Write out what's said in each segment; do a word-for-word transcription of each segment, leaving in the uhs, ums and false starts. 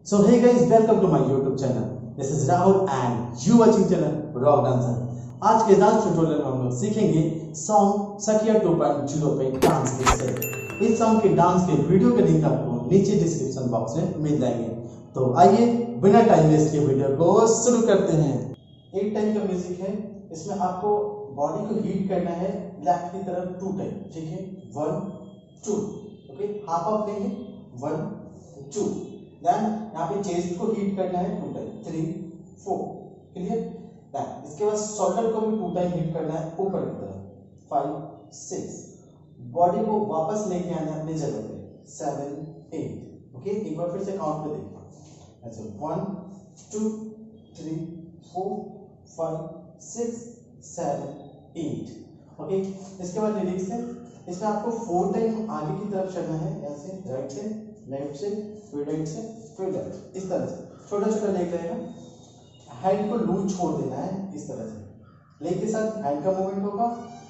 So hey guys, welcome to my YouTube channel. This is Rahul and you watching channel Rock Dancer. आज के dance tutorial में हम लोग सीखेंगे song Sakhiyaan two point zero पे dance के स्टेप। इस सॉन्ग के डांस के वीडियो के लिंक आपको नीचे डिस्क्रिप्शन बॉक्स में मिल जाएंगे। तो आइए बिना टाइम वेस्ट किए वीडियो को शुरू करते हैं। एक टाइम का म्यूजिक है, इसमें आपको बॉडी को हीट करना है लेफ्ट की तरफ टू टाइम, ठीक है। One two, okay, half of लेंगे, वन टू। देन यहाँ पे चेस्ट को हीट करना है two time, three four, clear. Then इसके बाद शोल्डर को भी टू टाइम हीट करना है ऊपर की तरफ, फाइव सिक्स। बॉडी को वापस लेके आना है अपनी जगह पे, सेवन एट, ओके। एक बार फिर से काउंट पे देखिए, ऐसे one two three four five six seven eight, okay. इसके बाद लिरिक्स है, इसमें आपको फोर टाइम आगे की तरफ चलना है, ऐसे राइट से लेफ्ट से फिर राइट से फिर लेफ्ट, इस तरह से छोटा छोटा लेग रहेगा। हैंड को लूज छोड़ देना है इस तरह से, लेग के साथ हैंड का मूवमेंट होगा,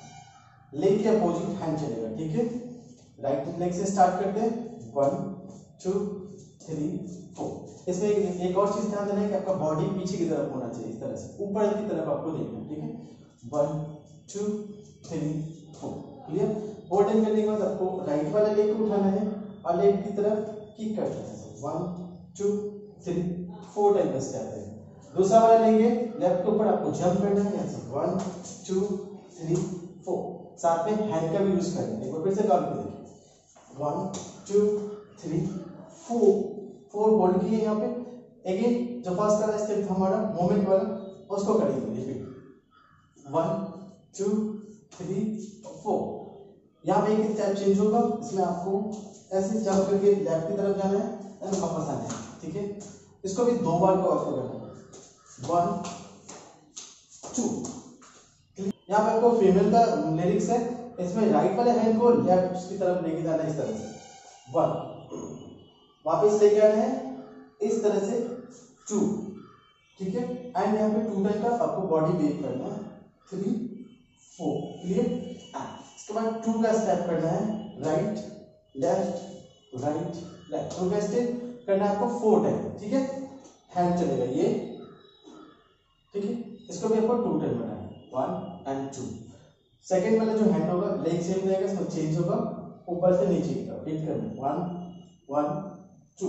लेग के अपोजिट हैंड चलेगा, ठीक है। राइट लेग से स्टार्ट करते हैं, वन टू थ्री फोर। इसमें एक, एक और चीज ध्यान देना है कि आपका बॉडी पीछे की तरफ होना चाहिए, इस तरह से ऊपर की तरफ आपको देखना है, ठीक है। One two three four, clear. Four time करने के बाद आपको राइट वाला लेग को उठाना है और लेग की तरफ किक करना है, one two three four time का स्टेप है। दूसरा वाला लेंगे, लेफ्ट के ऊपर आपको जंप करना है, ऐसे वन टू थ्री फोर। साथ में हैंड का भी यूज करना है, एक बार फिर से काउंट कर देखिए, one two three four, four hold किए यहाँ पे। अगेन जो फर्स्ट वाला स्टेप हमारा मोमेंट वाला, उसको करेंगे repeat, one two three four. यहाँ पे एक स्टेप चेंज होगा, इसमें आपको ऐसे जंप करके लेफ्ट की तरफ जाना है और वापस आना है, ठीक है। इसको भी दो बार को ऑफ करना है, वन टू। यहाँ पे आपको फीमेल का लिरिक्स है, इसमें राइट वाले हैंड को लेफ्ट की तरफ लेके जाना है, इस तरह से वन, वापस लेके आना है इस तरह से टू, ठीक है। एंड यहाँ पे टू टाइम का आपको बॉडी वेव करना है, थ्री फोर, क्लियर। इसके बाद टू का स्टेप करना है, right left right left, two का स्टेप करना है आपको फोर टाइम, ठीक है। हैंड चलेगा ये, ठीक है। इसको भी आपको टू टाइम करना है, वन एंड टू। सेकेंड वाला जो हैंड होगा लेग सेम रहेगा, इसमें चेंज होगा ऊपर से नीचे की तरफ, हिट करना है, वन वन टू,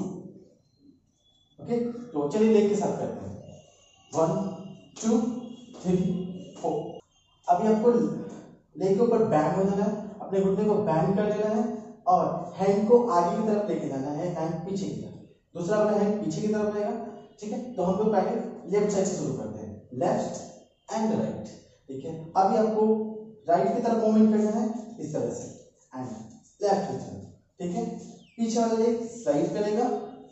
ओके। तो चलिए लेग के साथ करते हैं, वन टू थ्री फोर। अभी आपको लेग के ऊपर बैंड हो जाना है, अपने घुटने को बैंड कर लेना है और हैंड को आगे की तरफ लेके जाना है एंड पीछे की तरफ। दूसरा वाला हैंड पीछे की तरफ रहेगा, ठीक है। तो हम लोग पहले लेफ्ट साइड से शुरू करते हैं, लेफ्ट एंड राइट, ठीक है। अभी आपको राइट की तरफ मूवमेंट करना है इस तरह से एंड लेफ्ट की तरफ, ठीक है। पीछे वाला लेग स्लाइड करेगा,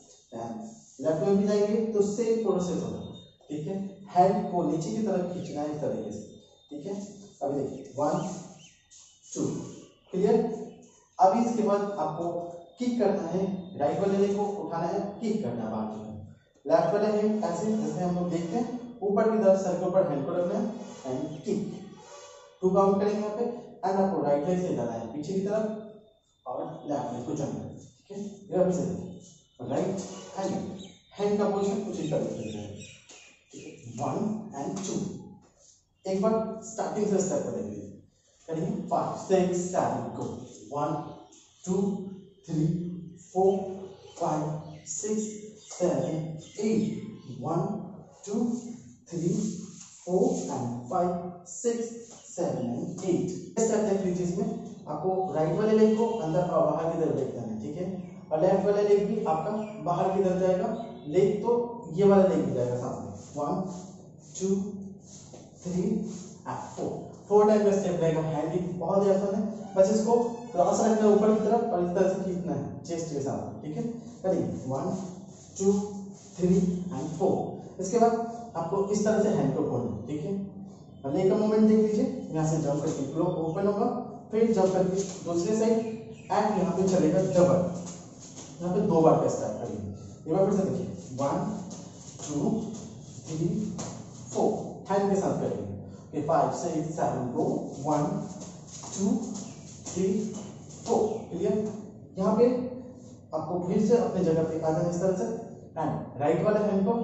लेफ्ट में भी जाएंगे तो सेम प्रोसेस होगा, ठीक है। हैंड को नीचे की तरफ खींचना है इस तरीके से, ठीक है। अभी देखिए, वन टू, क्लियर। अभी इसके बाद आपको किक करना है, राइट वाले लेग को उठाना है, किक करना है बाहर की तरफ। लेफ्ट वाले हैंड ऐसे जैसे हम लोग देखते हैं, ऊपर की तरफ सर के ऊपर हैंड को रखना है एंड किक, टू काउंट करेंगे यहाँ पे। एंड आपको राइट लेग से जाना है पीछे की तरफ और लेफ्ट लेग को जंप करना है, ठीक है। ये अभी से राइट हैंड हैंड का पोजीशन कुछ इस तरीके से है, ठीक है। वन एंड टू, एक बार स्टार्टिंग से स्टेप करेंगे, करेंगे five six seven go, one two three four five six seven eight, one two three four and five six seven and eight. Step देख लीजिए, इसमें आपको राइट वाले लेग को अंदर और बाहर की तरफ लेके जाना है, ठीक है। और लेफ्ट वाला लेग भी आपका बाहर की तरफ जाएगा, लेग तो ये वाला लेग भी जाएगा साथ में, one two three and four. Four time का स्टेप रहेगा, हैंड भी बहुत ही आसान है, बस इसको क्रॉस रखना है ऊपर की तरफ और इस तरह से खींचना है चेस्ट के साथ, ठीक है। करिए, one two three and four. इसके बाद आपको इस तरह से हैंड को खोलना, ठीक है। लेग का मूवमेंट देख लीजिए, यहाँ से जंप करके फ्लो ओपन होगा, फिर जंप करके दूसरे साइड एंड यहाँ पे चलेगा डबल। यहाँ पे दो बार का स्टेप करिए, एक बार फिर से देखिए, one two three four, hand के साथ करेंगे, okay. Five six seven go, one two three four, clear. यहाँ पे आपको फिर से अपने जगह पे आ जाना इस तरह से एंड राइट वाले हैंड को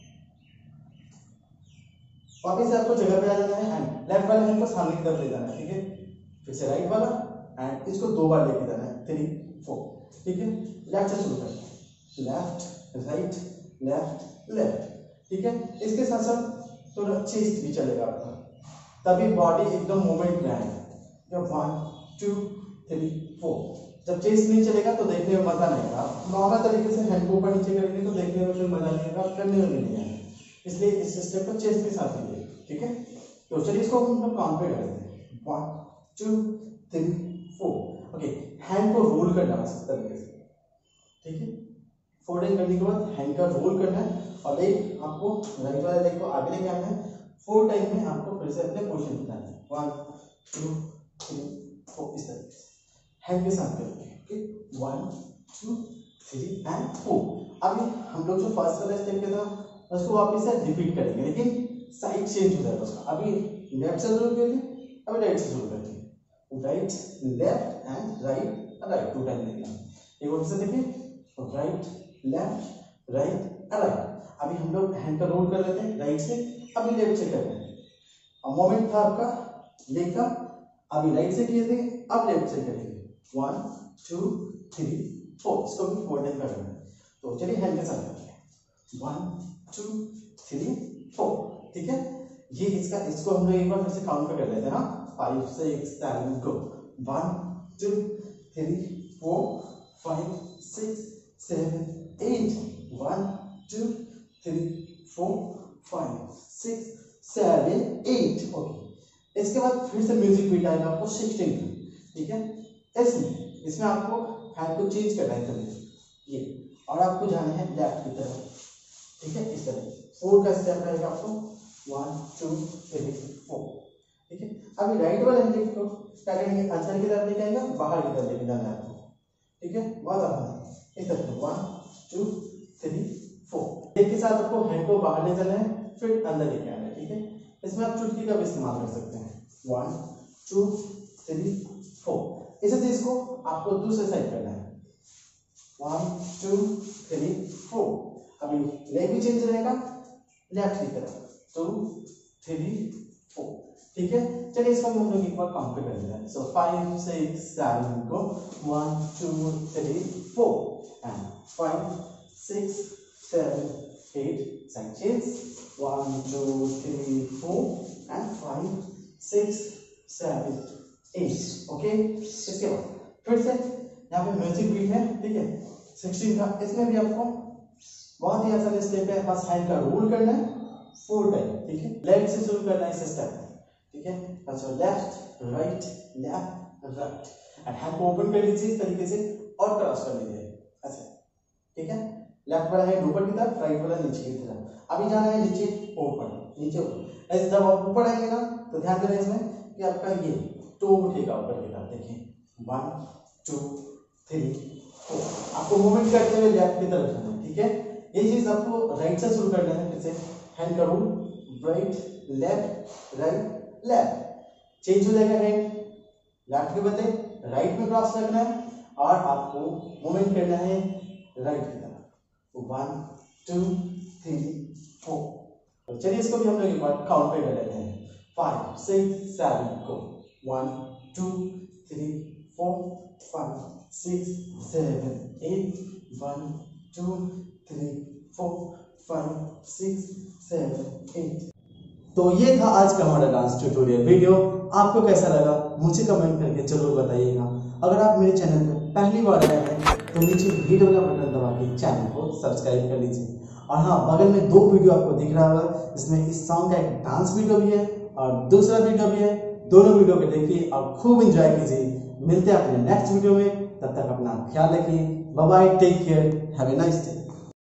वापस से आपको जगह पे आ जाना है एंड लेफ्ट वाले हैंड को सामने की तरफ ले जाना है, ठीक है। फिर से राइट वाला एंड इसको दो बार लेके जाना है, थ्री फोर, ठीक है। लेफ्ट से शुरू करते हैं, लेफ्ट राइट लेफ्ट लेफ्ट, ठीक है। इसके साथ साथ थोड़ा चेस्ट भी चलेगा आपका, तभी बॉडी एकदम मूवमेंट में आएगा। One two three four. जब चेस्ट नहीं चलेगा तो देखने में मजा नहीं आएगा। नॉर्मल तरीके से हैंड को ऊपर नीचे करेंगे तो देखने में फिर मजा नहीं आएगा, करने में भी नहीं आएगा। इसलिए इस स्टेप को चेस्ट के साथ लीजिए, ठीक है। तो चलिए इसको हम लोग काउंट पे करते हैं, one two three four. Okay, hand को रोल करना है इस तरीके से, ठीक है। फोल्डिंग करने के बाद हैंड का रोल करना है और लेग आपको राइट वाले लेग को आगे लेके आना है। फोर टाइम में आपको फिर से अपने पोजीशन पे जाना है, वन टू थ्री फोर, इस तरीके से हैंड के साथ करेंगे, okay. One two three and four. अभी हम लोग जो फर्स्ट वाला स्टेप किया था उसको वापस से रिपीट करेंगे, लेकिन साइड चेंज हो जाएगा उसका। अभी लेफ्ट से शुरू करेंगे, अभी राइट से शुरू करेंगे, right left and right right, two time लेंगे। एक बार से देखिए, राइट लेफ्ट राइट राइट। अभी हम लोग हैंड का रोल कर लेते हैं राइट से, अभी लेफ्ट से कर रहे हैं। अब मोमेंट था आपका लेग का, अभी राइट से किए थे, अब लेफ्ट से करेंगे, वन टू थ्री फोर। इसको भी फोर टाइम करना है। तो चलिए हैंड के साथ करते हैं, वन टू थ्री फोर, ठीक है। ये इसका इसको हम लोग एक बार फिर से काउंट कर लेते हैं, हाँ। Five six seven go, one two three four five six seven eight, one two three four five six seven eight. Okay, इसके बाद फिर से म्यूजिक बीट आएगा आपको सिक्सटीन का, ठीक है। इसमें इसमें आपको हैंड को चेंज करना है कभी ये, और आपको जाना है लेफ्ट की तरफ, ठीक है। इस तरह फोर का स्टेप रहेगा आपको, वन टू थ्री फोर, ठीक है। अभी राइट वाले हैंड को क्या करेंगे, अंदर की तरफ लेके आएगा, बाहर की तरफ लेके जाना है आपको, ठीक है। बहुत आसान है। इस तरह वन टू थ्री फोर। एक के साथ आपको हैंड को बाहर ले जाना है, फिर अंदर लेके आना है, ठीक है। इसमें आप चुटकी का भी इस्तेमाल कर सकते हैं, वन टू थ्री फोर। इसी चीज को आपको दूसरे साइड करना है, वन टू थ्री फोर। अभी लेग भी चेंज रहेगा लेफ्ट की तरफ, टू थ्री फोर, ठीक है। चलिए इसको हम लोग एक बार काउंट पे कर लेते हैं। सो फाइव सिक्स सेवन को, one two three four and five six seven eight, side change, one two three four and five six seven eight. Okay, इसके बाद फिर से यहाँ पे म्यूजिक बीट है, ठीक है, सिक्सटीन का। इसमें भी आपको बहुत ही आसान स्टेप है, बस हैंड का रोल करना है फोर टाइम, ठीक है। लेफ्ट से शुरू करना है इस स्टेप में, ठीक है। अच्छा, left right left right and hand को ओपन कर लीजिए इस तरीके से और क्रॉस कर लीजिए, अच्छा, ठीक है। लेफ्ट वाला हैंड ऊपर की तरफ, राइट वाला नीचे की तरफ। अभी जाना है नीचे ऊपर, नीचे ऊपर। ऐसे जब आप ऊपर आएंगे ना तो ध्यान देना इसमें कि आपका ये टो उठेगा ऊपर की तरफ, देखिए, वन टू थ्री फोर। आपको मूवमेंट करते हुए लेफ्ट की तरफ जाना है, ठीक है। ये चीज आपको राइट से शुरू करना है। फिर से हैंड का rule, right left right left, change हो जाएगा हैंड, लेफ्ट के बदले राइट में क्रॉस रखना है और आपको मूवमेंट करना है राइट की तरफ, वन टू थ्री फोर। तो चलिए इसको भी हम लोग एक बार काउंट पे कर लेते हैं, फाइव सिक्स सेवन को, one two three four five six seven eight, one two three four five six seven eight. तो ये था आज का हमारा डांस ट्यूटोरियल वीडियो। आपको कैसा लगा मुझे कमेंट करके जरूर बताइएगा। अगर आप मेरे चैनल पर पहली बार आए हैं तो नीचे वीडियो वाला बटन दबा के चैनल को सब्सक्राइब कर लीजिए। और हाँ, बगल में दो वीडियो आपको दिख रहा होगा, जिसमें इस सॉन्ग का एक डांस वीडियो भी है और दूसरा वीडियो भी है। दोनों वीडियो को देखिए और खूब एंजॉय कीजिए। मिलते हैं अपने नेक्स्ट वीडियो में, तब तक अपना ख्याल रखिए। Bye bye, take care, have a nice day.